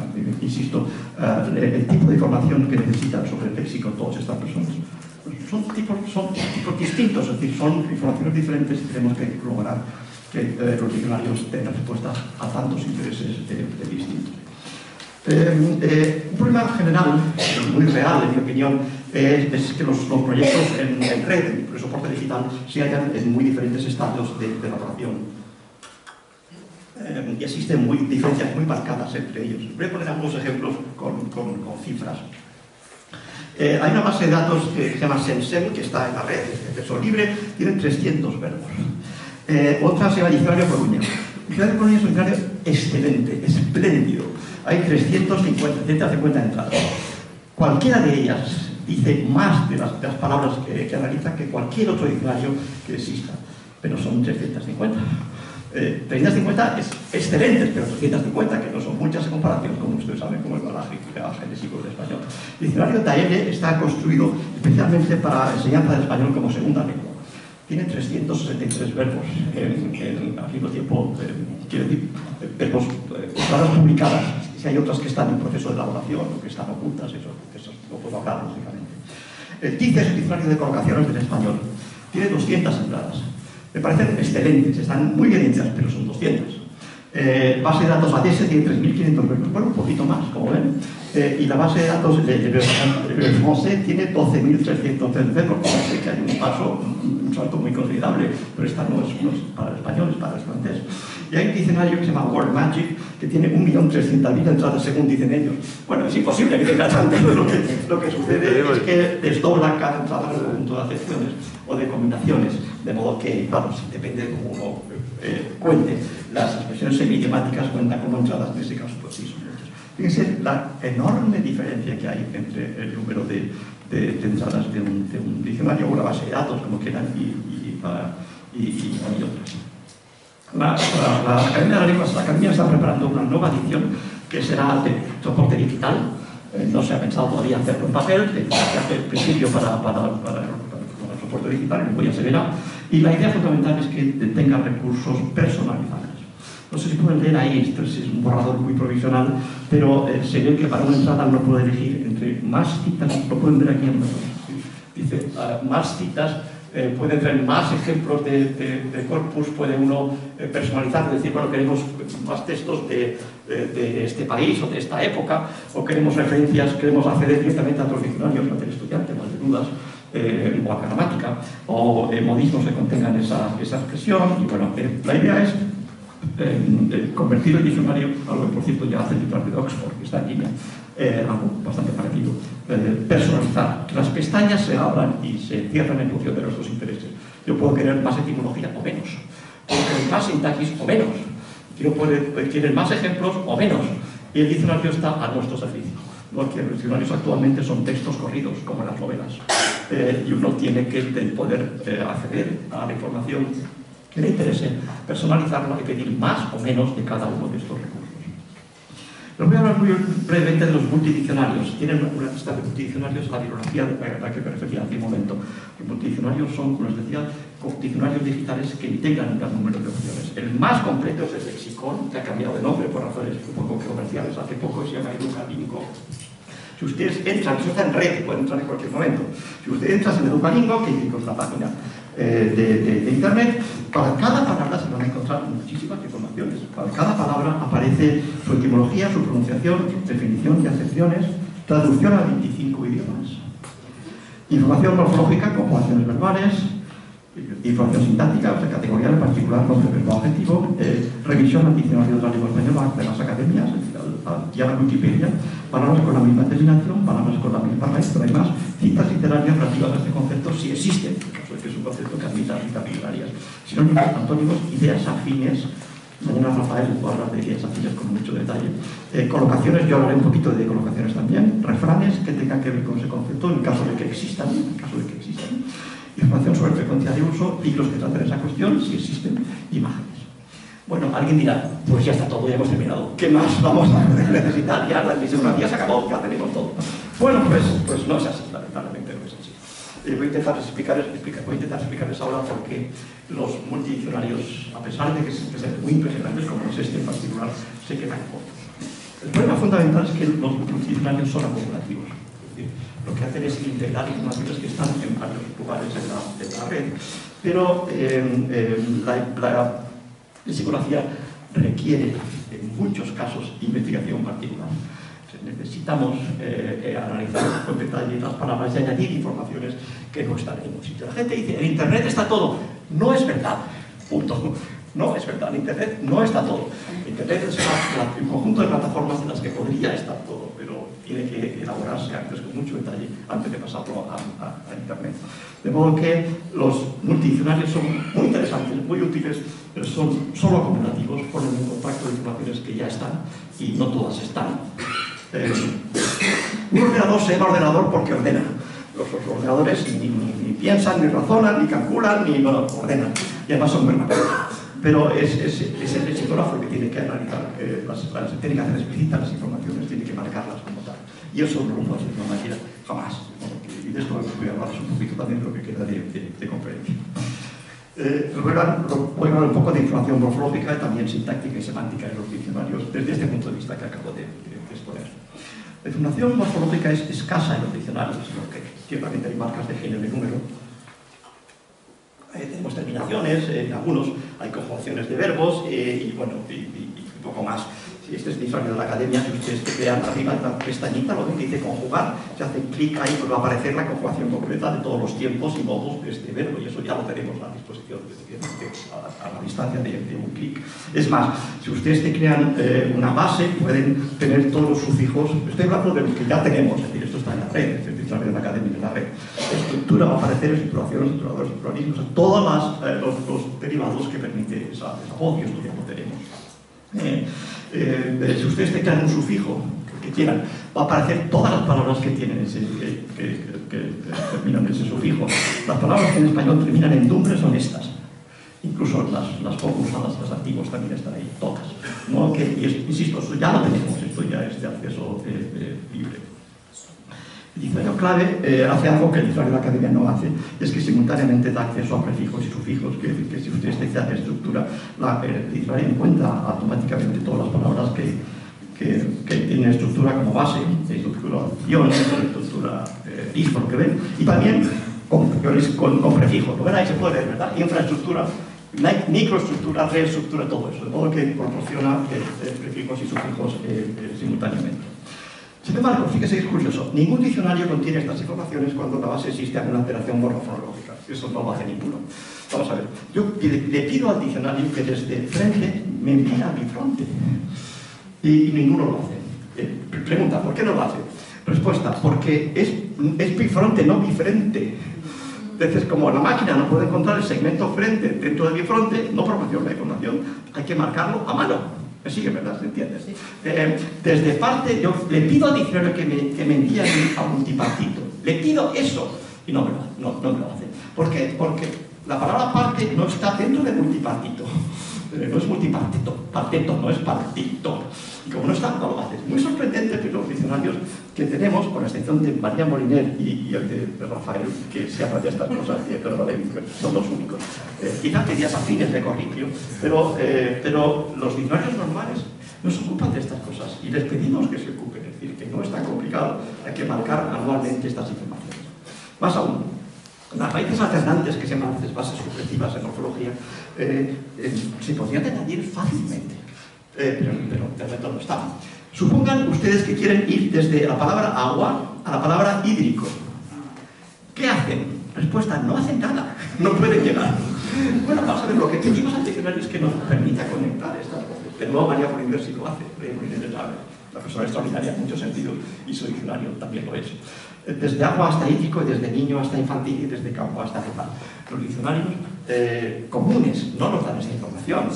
insisto, el tipo de información que necesitan sobre el léxico todas estas personas. Son tipos distintos, es decir, son informaciones diferentes y tenemos que lograr que los diccionarios tengan respuesta a tantos intereses distintos. Un problema general, muy real en mi opinión, es que los proyectos en red, en soporte digital, se hallan en muy diferentes estadios de elaboración. Y existen diferencias muy marcadas entre ellos. Voy a poner algunos ejemplos con cifras. Hay una base de datos que se llama SEMSEM, que está en la red, de acceso libre, tiene 300 verbos. Otra se llama Diccionario Coruña. El Diccionario Coruña es un diccionario excelente, espléndido. Hay 350 entradas. Cualquiera de ellas dice más de las palabras que analiza que cualquier otro diccionario que exista. Pero son 350. 350 es excelentes, pero 350, que no son muchas en comparación, como ustedes saben, como el bagaje genésico del español. El diccionario TAELE está construido especialmente para enseñanza del español como segunda lengua. Tiene 363 verbos al mismo tiempo, quiere decir, verbos, palabras publicadas. Si hay otras que están en proceso de elaboración o que están ocultas, eso no puedo hablar, lógicamente. El TICE es el diccionario de colocaciones del español. Tiene 200 entradas. Me parecen excelentes, están muy bien hechas, pero son 200. Base de datos ADS tiene 3.500 verbos, bueno, un poquito más, como ven. Y la base de datos de francés tiene 12.300 verbos, como sé que hay un salto muy considerable, pero esta no es para el español, es para el francés. Y hay un diccionario que se llama Word Magic, que tiene 1.300.000 entradas, según dicen ellos. Bueno, es imposible que tenga tanto. Lo que sucede es que desdobla cada entrada en un conjunto de acepciones o de combinaciones, de modo que, claro, depende de cómo uno cuente. Las expresiones semidiomáticas cuentan como entradas, en ese caso, pues sí, son muchas. Fíjense la enorme diferencia que hay entre el número de entradas de un diccionario o una base de datos, como quieran, y otras. La Academia de las Lenguas, la Academia está preparando una nueva edición que será de soporte digital. No se ha pensado todavía hacerlo en papel, se hace el principio para el soporte digital, en huella severa, y la idea fundamental es que tenga recursos personalizados. No sé si pueden leer ahí, esto es un borrador muy provisional, pero se ve que para una entrada uno puede elegir entre más citas, lo pueden ver aquí en dice, más citas, puede traer más ejemplos de corpus, puede uno personalizar, decir, bueno, queremos más textos de este país o de esta época, o queremos referencias, queremos acceder directamente a otros diccionarios, al del estudiante, más de dudas, o a gramática, o modismos que contengan esa expresión, y bueno, la idea es convertir el diccionario, algo que por cierto ya hace el diccionario de Oxford, que está en línea, algo bastante parecido, personalizar, que las pestañas se abran y se cierran en función de nuestros intereses. Yo puedo querer más etimología o menos, puedo querer más sintaxis o menos, quiero más ejemplos o menos, y el diccionario está a nuestro servicio. Porque los diccionarios actualmente son textos corridos, como las novelas, y uno tiene que poder acceder a la información que le interese, personalizarla y pedir más o menos de cada uno de estos recursos. Les voy a hablar muy brevemente de los multidiccionarios. Tienen una lista de multidiccionarios, la bibliografía a la que me refería hace un momento. Los multidiccionarios son, como les decía, diccionarios digitales que integran un gran número de opciones. El más completo es el Lexicon, que ha cambiado de nombre por razones un poco comerciales hace poco, se llama Educalingo. Si ustedes entran, eso está en red, pueden entrar en cualquier momento. Si usted entra en Educalingo, que es la página de internet, para cada palabra se van a encontrar muchísimas informaciones. Para cada palabra aparece su etimología, su pronunciación, definición de acepciones, traducción a 25 idiomas, información morfológica, conjugaciones verbales, información sintáctica, o sea, categoría en particular, nombre, verbo, adjetivo, revisión al diccionario de la lengua española de las academias, y a la Wikipedia, palabras con la misma terminación, palabras con la misma raíz, pero hay más citas literarias relativas a este concepto si existen, en caso de que es un concepto que admita citas literarias. Sinónimos, antónimos, ideas afines. Mañana Rafael puede hablar de ideas afines con mucho detalle. Colocaciones, yo hablaré un poquito de colocaciones también. Refranes que tengan que ver con ese concepto, en caso de que existan. Información sobre frecuencia de uso, libros que traten esa cuestión, si existen, imágenes. Bueno, alguien dirá, pues ya está todo, ya hemos terminado. ¿Qué más vamos a necesitar? Ya la bibliografía se acabó, ya tenemos todo. Bueno, pues no es así, lamentablemente no es así. Voy a intentar explicarles ahora por qué los multidiccionarios, a pesar de que sean muy impresionantes, como es este en particular, se quedan cortos. El problema fundamental es que los multidisciplinarios son acumulativos. Es decir, lo que hacen es integrar informaciones que están en varios lugares en la red. Pero la psicología requiere, en muchos casos, investigación particular. Necesitamos analizar con detalle las palabras y añadir informaciones que no están en ningún sitio. La gente dice, en Internet está todo. No es verdad. Punto. No es verdad. En Internet no está todo. Internet es un conjunto de plataformas en las que podría estar todo, pero tiene que elaborarse antes con mucho detalle antes de pasarlo a Internet. De modo que los multidiccionarios son muy interesantes, muy útiles, pero son solo acumulativos, ponen en contacto de informaciones que ya están y no todas están. Un ordenador se llama ordenador porque ordena. Los ordenadores ni piensan, ni razonan, ni calculan, ni ordenan. Y además son muy rápidos. Pero es el lexicógrafo que tiene que analizar, tiene que hacer explícitas las informaciones, tiene que marcarlas como tal. Y eso no lo puedo hacer de una manera jamás. Y de esto voy a hablaros un poquito también de lo que queda de conferencia. Voy a hablar un poco de información morfológica y también sintáctica y semántica en los diccionarios desde este punto de vista que acabo de exponer. La información morfológica es escasa en los diccionarios, porque ciertamente hay marcas de género y número. Tenemos terminaciones, en algunos hay conjugaciones de verbos y un poco más. Si este es el diccionario de la academia, si ustedes vean arriba en la pestañita, lo ven que dice conjugar, se hace clic ahí, pues va a aparecer la conjugación completa de todos los tiempos y modos de este verbo, y eso ya lo tenemos a disposición a la distancia de un clic. Es más, si ustedes te crean una base, pueden tener todos los sufijos, estoy hablando de los que ya tenemos, es decir, esto está en la red, es el diccionario de la academia en la red. La estructura va a aparecer, estructuraciones, estructuradores, estructuralismos, todos los derivados que permite esa voz, y esto ya lo tenemos. Si ustedes teclean un sufijo que quieran, va a aparecer todas las palabras que tienen que terminan ese sufijo. Las palabras que en español terminan en dumbre son estas. Incluso las poco usadas, las antiguas también están ahí, todas. ¿No? Insisto, eso ya lo tenemos, esto ya es de acceso libre. El diccionario clave hace algo que el diccionario de la academia no hace, es que simultáneamente da acceso a prefijos y sufijos, que si ustedes teclean la estructura, el diccionario encuentra automáticamente todas las palabras que tienen estructura como base, estructuración, estructura is, por lo que ven, y también con prefijos. Lo ven ahí, se puede ver, ¿verdad? Infraestructura, microestructura, reestructura, todo eso, de modo que proporciona prefijos y sufijos simultáneamente. Sin embargo, fíjese, es curioso, ningún diccionario contiene estas informaciones cuando en la base existe alguna alteración morfológica. Eso no lo hace ninguno. Vamos a ver, yo le pido al diccionario que desde el frente me envíe a bifronte. Y ninguno lo hace. Pregunta, ¿por qué no lo hace? Respuesta, porque es bifronte, no bifrente. Entonces, como la máquina no puede encontrar el segmento frente dentro del bifronte, no proporciona la información, hay que marcarlo a mano. ¿Me sigue, verdad? ¿Se entiende? Sí. Desde parte, yo le pido al diccionario que me envíe a multipartito. Le pido eso y no me lo hace. ¿Por qué? Porque la palabra parte no está dentro de multipartito. No es multipartito, parteto, no es partito. Y como no está, no lo hace. Es muy sorprendente que los diccionarios que tenemos, con la excepción de María Moliner y el de Rafael, que se hablan de estas cosas, son los únicos. Quizás querías afines de corrigio, pero los diccionarios normales no se ocupan de estas cosas y les pedimos que se ocupen. Es decir, que no es tan complicado, hay que marcar anualmente estas informaciones. Más aún, las raíces alternantes, que se llaman bases sucesivas en morfología, se podrían añadir fácilmente, pero de momento no están. Supongan ustedes que quieren ir desde la palabra agua a la palabra hídrico. ¿Qué hacen? Respuesta, no hacen nada, no pueden llegar. Bueno, vamos a ver, lo que pedimos al diccionario es que nos permita conectar estas voces. Pero luego María Moliner sí lo hace, María Moliner es la persona extraordinaria en muchos sentidos y su diccionario también lo es. Desde agua hasta hídrico, y desde niño hasta infantil y desde campo hasta rural. Los diccionarios comunes no nos dan esa información.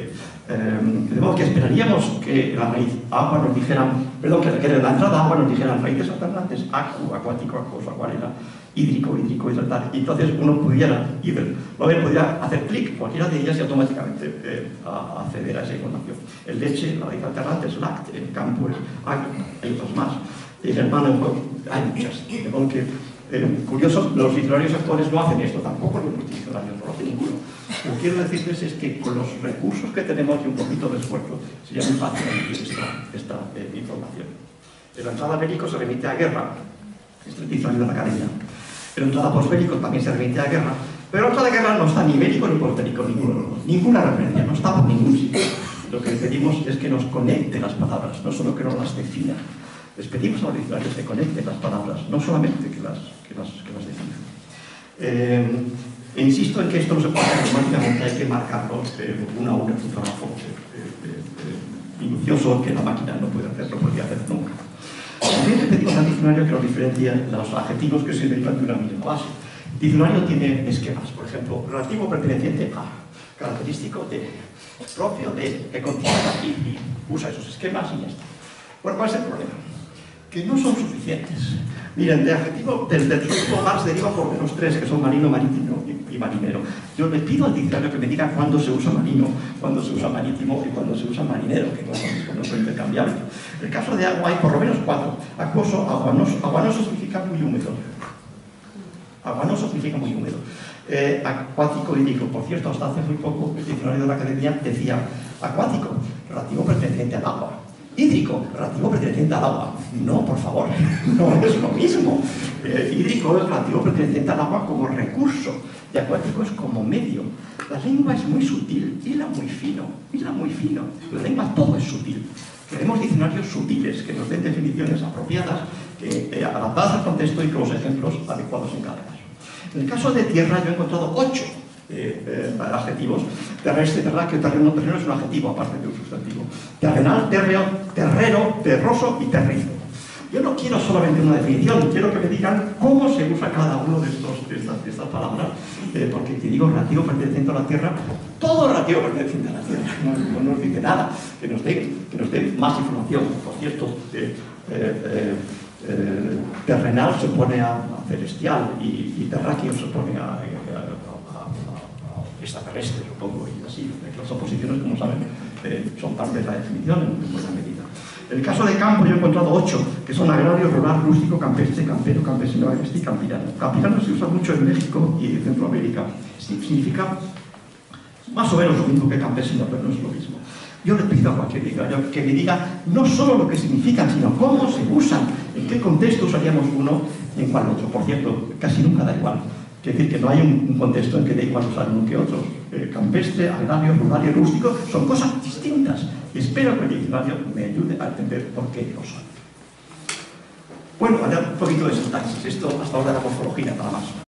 De modo que esperaríamos que la raíz agua nos dijeran, perdón, que la entrada agua nos dijeran raíces alternantes, acu, acuático, acuoso, acuarela, hídrico, hídrico y tal. Y entonces uno pudiera hacer clic cualquiera de ellas y automáticamente acceder a esa información. El leche, la raíz alternante es lact, el campo es agua, hay otras más. El hermano, hay muchas. De modo que Curioso, los diccionarios actuales no hacen esto, tampoco los multidiccionarios, no lo hacen ninguno. Lo que quiero decirles es que con los recursos que tenemos y un poquito de esfuerzo, sería muy fácil emitir esta información. El entrada bélico se remite a guerra, es el diccionario de la academia. El entrada posbélico también se remite a guerra, pero el entrada de guerra no está ni bélico ni posbélico, ninguna referencia, no está por ningún sitio. Lo que le pedimos es que nos conecte las palabras, no solo que nos las defina. Les pedimos a los diccionarios que conecten las palabras, no solamente que las definan. Insisto en que esto no se puede hacer automáticamente, hay que marcarlo una a una, un trabajo minucioso que la máquina no puede hacer, no podría hacer nunca. También le pedimos al diccionario que nos diferencie los adjetivos que se derivan de una misma base. El diccionario tiene esquemas, por ejemplo, relativo perteneciente a, característico de, propio de, que contiene aquí, y usa esos esquemas y ya está. Bueno, ¿cuál es el problema? Que no son suficientes. Miren, del adjetivo más deriva por menos tres, que son marino, marítimo y marinero. Yo le pido al diccionario que me diga cuándo se usa marino, cuándo se usa marítimo y cuándo se usa marinero, que no son intercambiables. En el caso de agua hay por lo menos cuatro. Acuoso, aguanoso significa muy húmedo. Aguanoso significa muy húmedo. Acuático, hídrico. Por cierto, hasta hace muy poco el diccionario de la academia decía acuático, relativo perteneciente al agua. Hídrico, relativo perteneciente al agua. No, por favor, no es lo mismo. Hídrico es relativo perteneciente al agua como recurso y acuático es como medio. La lengua es muy sutil, hila muy fino, hila muy fino. La lengua todo es sutil. Queremos diccionarios sutiles que nos den definiciones apropiadas, adaptadas al contexto y con los ejemplos adecuados en cada caso. En el caso de tierra yo he encontrado 8 adjetivos. Terrestre, terráqueo, terreno. Terreno es un adjetivo aparte de un sustantivo. Terrenal, terrero, terroso y terrizo. Yo no quiero solamente una definición, quiero que me digan cómo se usa cada uno de estas palabras, porque si digo relativo perteneciente a la tierra, todo relativo perteneciente a la tierra, no nos dice nada, que nos dé más información. Por cierto, terrenal se pone a celestial y terráqueo se pone a extraterrestre, supongo, y así. Las oposiciones, como saben, son parte de la definición en buena medida. En el caso de campo yo he encontrado 8, que son agrario, rural, rústico, campestre, campero, campesino, agreste y campirano. Campirano se usa mucho en México y en Centroamérica. Significa más o menos lo mismo que campesino, pero no es lo mismo. Yo le pido a cualquier diccionario que me diga no solo lo que significan, sino cómo se usan, en qué contexto usaríamos uno y en cuál otro. Por cierto, casi nunca da igual. Quiere decir que no hay un contexto en que dé igual usar uno que otro. Campestre, agrario, rural y rústico son cosas distintas. Y espero que el diccionario me ayude a entender por qué lo son. Bueno, un poquito de sintaxis. Esto hasta ahora de la morfología, nada más.